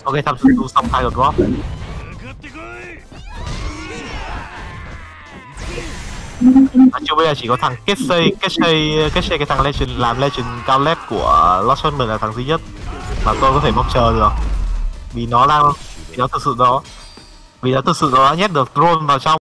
Ok, thăm sự tu xong 2 đột drop. Nói chung bây giờ chỉ có thằng kết xây cái thằng Legend làm Legend cao led của Lost Sunman là thằng duy nhất mà tôi có thể mong chờ được, vì nó thực sự đó, vì nó thực sự nó đã nhét được drone vào trong